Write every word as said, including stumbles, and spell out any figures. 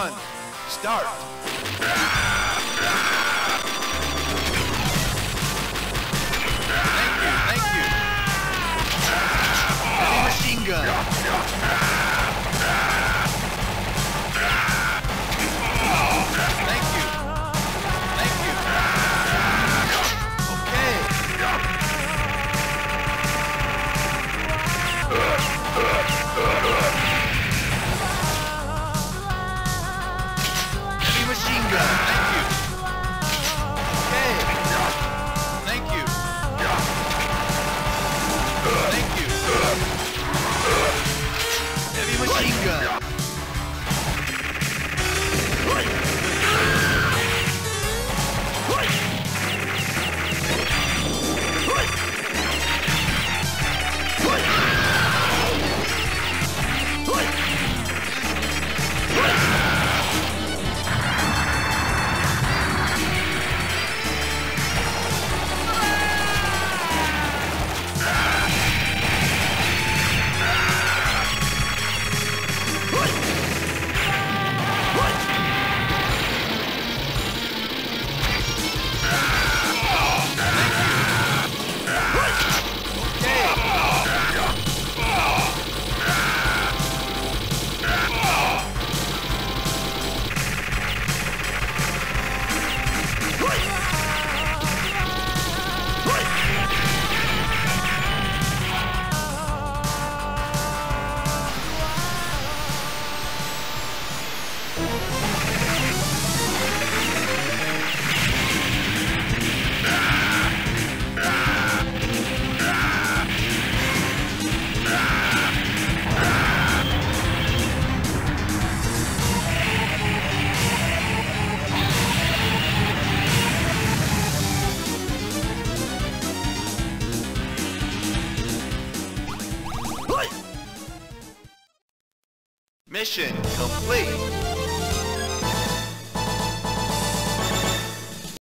one, start. Thank you, thank you. Heavy machine gun. Thank you. Thank you. Okay. Heavy machine gun. Thank you. Okay. Thank you. Thank you. Heavy machine gun. Mission complete.